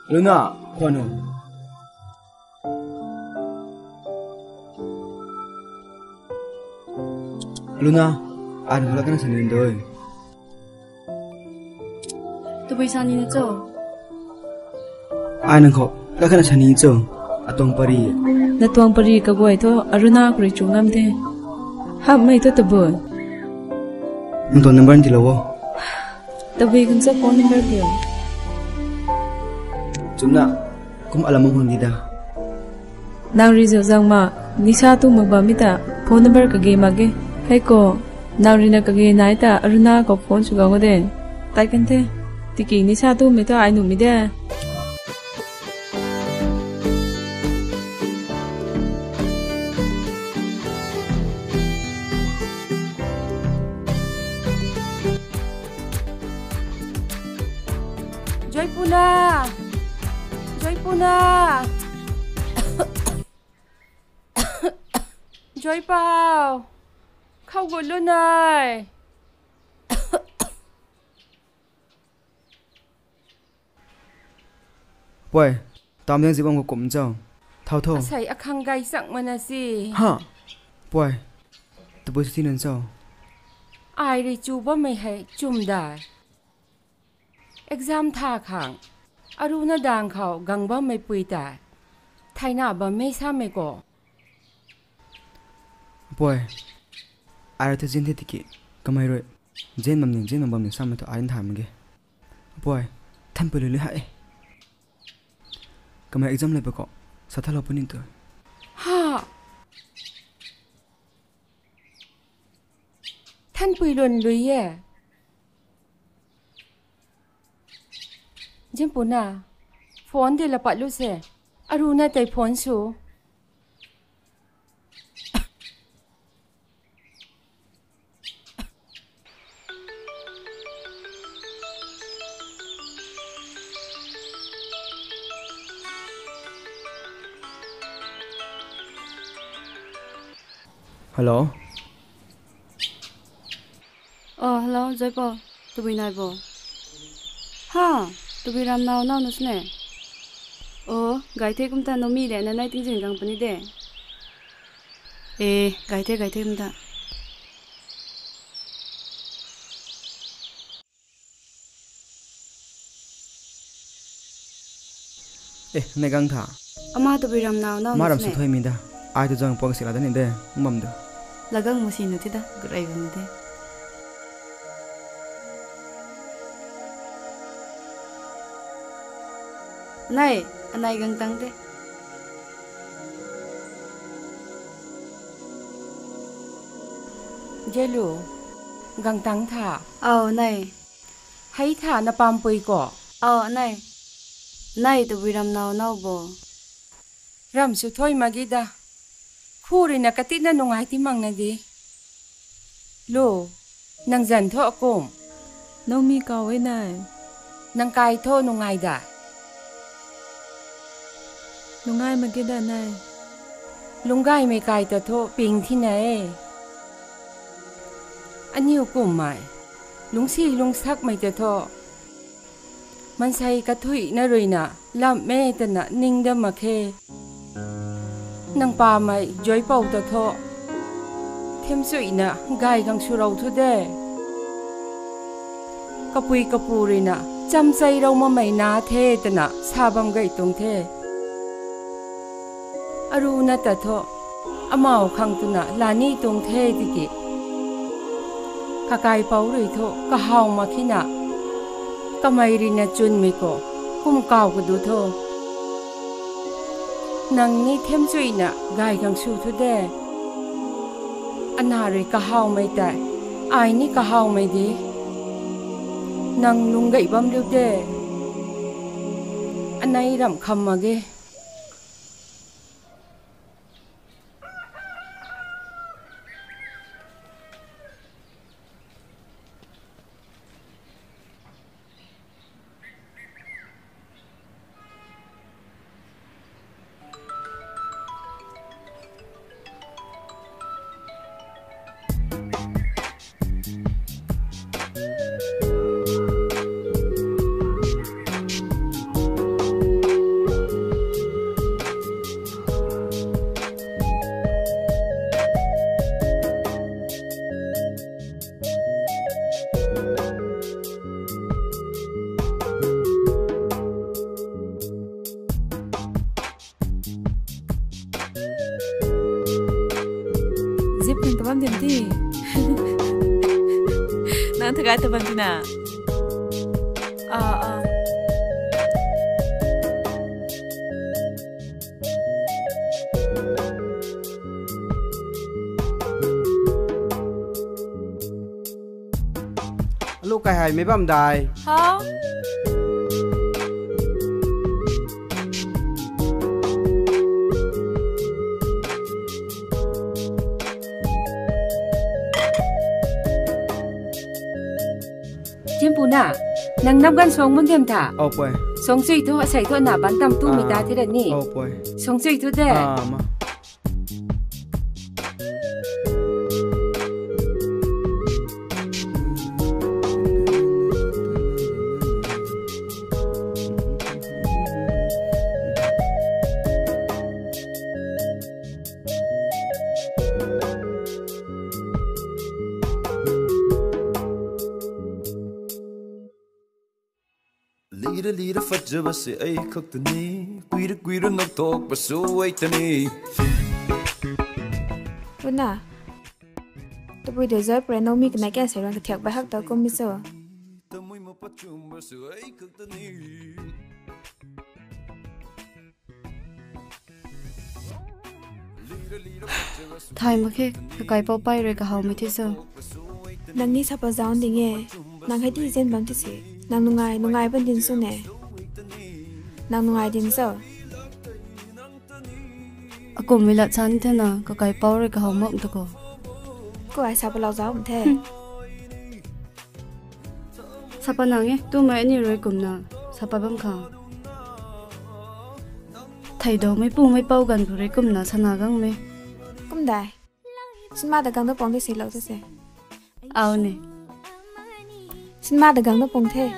Luna, Kwano. Luna, anh là cái gì rồi? Tụi bây giờ nhìn cho. Anh không, cái gì nhìn cho? Atong pari. Na tuang pari ka boy to Aruna kuri chungam the. Ha mai to tabo. Nung to number ni lawo. Tabi kun sa phone number dia. Chumna, kum alam mo hindi da. Nang result jang ma nisa tu magbamita phone number ka ge mage. Hai ko nang rina ka ge nai ta Aruna ko phone su ga den. Tai kan the. Tiki nisa tu me ta ai nu mi de. Joypuna! Joypuna! Joy Pao! Khâu gột luôn này! Boy, tạm tiếng gì bông của cụm chồng. Thao thô. Asay akhang gai sang mana si? Ha? Boy, tụi bây xin làm sao? Ai đi chú ba mày hay chum đài. Exam tha khang. Aruna dang khao gang ba mày pui ta. Thay na ba mày sa mày ko. Boy, ai ra dân thế thì kamay rồi. Dân mầm bầm sao mà tụi ai thảm cái. Boy, thăm bự lưỡi hại. Kamay exam lại bako. Sa thalo punin to. Ha. Than pui luân lưỡi ye. Jimpuna, phone de la patlu se. Aruna tay phone su. Hello. Hello, Joypo. Tụi bây này bộ. Ha, tụi bây làm nào nào nữa nè. Gai thế cũng ta nó mi để nên nay tiếng gì càng bận đi để. Gai thế cũng ta. Này căng thả. Ama tụi bây làm nào nào nữa nè. Mà làm sự thôi mình đã. Ai tụi dòng bọc xịt là đến đây, mầm đó. Là gang một xin nữa thế đó, cái này thế. Này, anh này gang tăng thế. Jelu, gang tang tha. Này. Hay tha na pam pui ko. Này. Này tụi bây làm nào bộ. Ram su thôi magida. Khuri na katit na nung ay timang na di. Lo, nang zan tho akom. Nau mi ka we nai. Nang kai tho nung ay da. Nungai mage da nai. Lungay may kai ta tho ping thi na e. Aniu kum mai. Lung si lung sak may ta tho. Man say kathui na rui na. Lam me ta na ning da makhe. Nang pa mai joy pau ta tho. Thêm sui na gai gang surau thu de. Kapuri na cham say rau ma mai na the ta na sabam gai tung the. Aruna ta tho. Amao khang tu na lani tung the di ki. Kakai pau rui tho kahau ma khina. Kamay rin na chun mi ko. Kumkaw ko du tho. Nang ni thêm sui na gai gang su thu de. Anari kahau mai tai. Ai ni kahau mai di. Nang lung gậy bam liu de. Anay ram kham mage. bam dem ti nang thagai ta bam tina lúc cái hay mấy băm đài hao chim pu na nang nam gan song mun dem tha Ô bồi. song chui thu sai thu na ban tam tu mi ta thế ni Ô bồi. song chui thu de Mà. Lira lira fajaba se ai khaktani quira nak tok basu waitani Buna to bui de zai pre no mi kana ka se ran ka thak ba hak ta ko mi so tamui ma pachum basu ai khaktani Thai mà khi cái bao bay rồi cả hậu mới thế sao? nang ni sa pa zaun ding e nang hai ti zen bam ti se nang nungai ban din su ne nang nungai din so Ako mới lạ chán thế nào? Cái bao rồi cả hậu mộng tôi có. ko ai sa pa lau zaun the Sapa nang ấy, tôi mới đi rồi cùng nào. Sapa bấm khang. Thầy đó mấy bu mấy bao gần rồi cùng nào sana găng mấy. kum dai sin ma da gang da pong ti se lau ta se Ao nè. sin ma da gang da pong the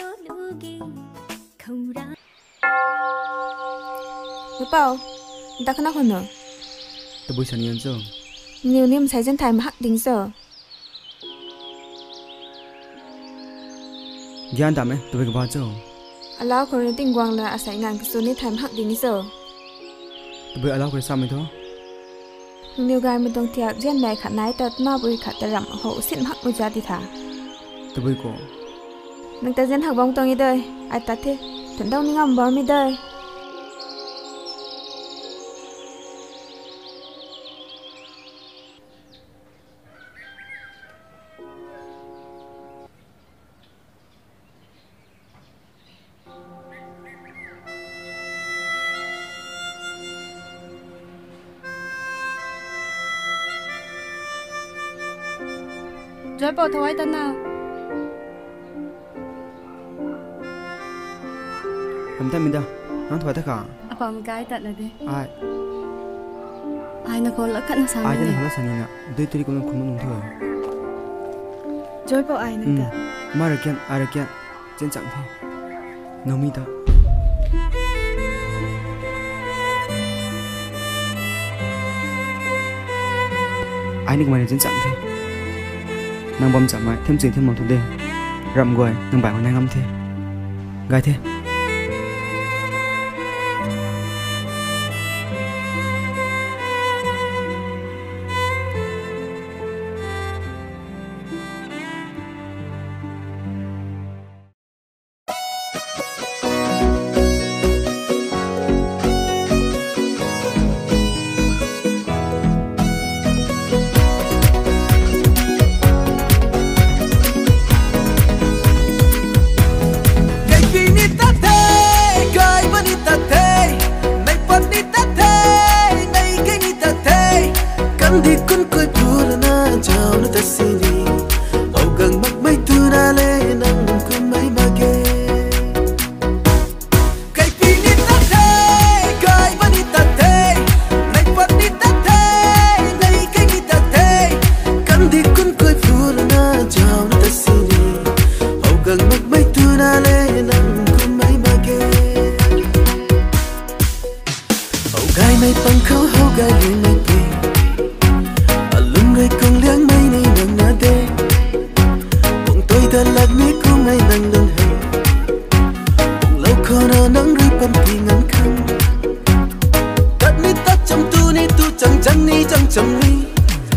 Lu pao ta kana khon no Tôi bồi sẵn nhân chứ. niu nim sai zen thai ma hak ding so Gian tạm ấy, tôi bồi cái bao chứ. ala ko rin ting gwang la asai ngan ka su ni thai ma hak ding so Tôi bồi alo cái sao mới thôi. niu gai ma dong thiak jen mai khat nai ta ma bui khat ta ram ho sin hak u ja ti tha Tôi bồi cổ. nang ta jen hak bong tong i dai ai ta the thon dong ni ngam bor mi dai Rồi bao thôi tên nào? Làm tay mình đâu? Nó thoải tất cả. Ako ang gái tận này đi. Ai? Ai nó còn lỡ cận nó sáng Ai cho này. nên nó sẵn nè. Tôi cũng không muốn thôi. Rồi bao ai nữa cả. Mà ra kiện. Chân chẳng thế. Nó mi đó. Ai nịch mày chân chẳng thế. Nàng bom chẳng mày thêm chuyện thêm màu thuộc đề. Rậm gọi nàng bài của nàng âm thế. Gai thế.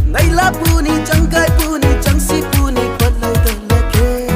ngày lá puni chẳng gai puni chẳng si puni quật lâu tờ là kê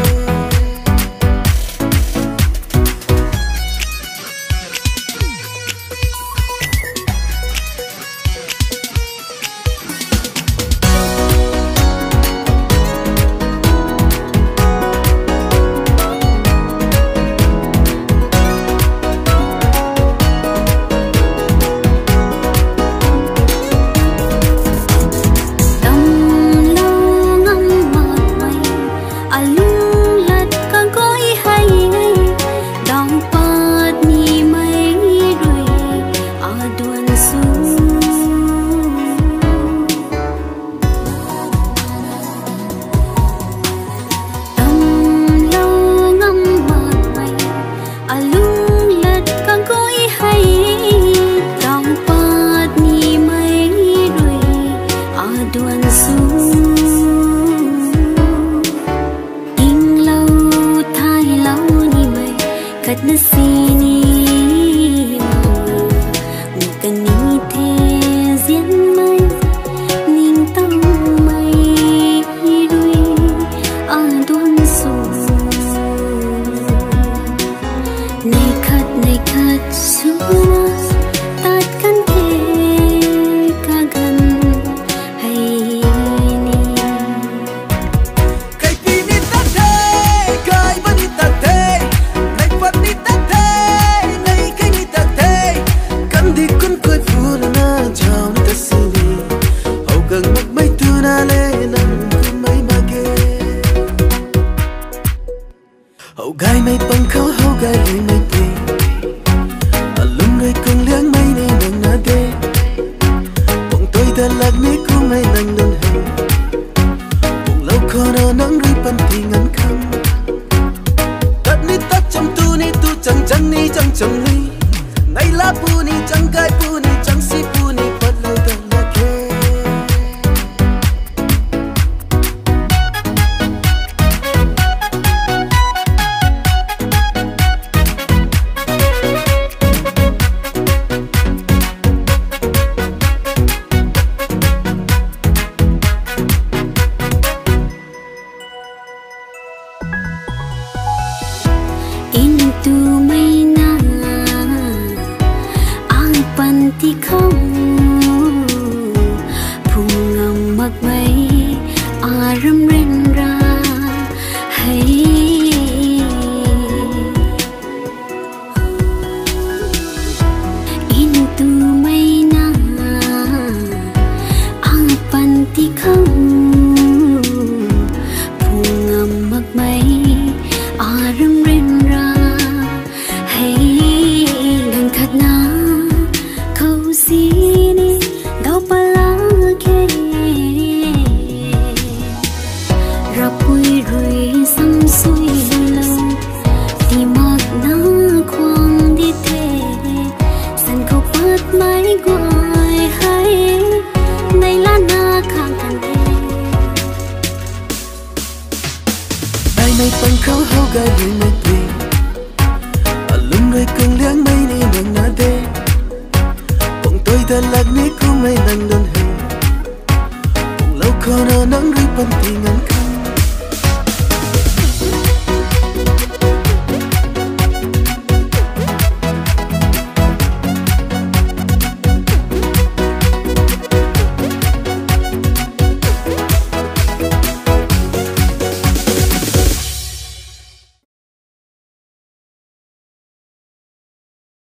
mây phăng khâu hâu gai lưỡi mây tùy lung người cưng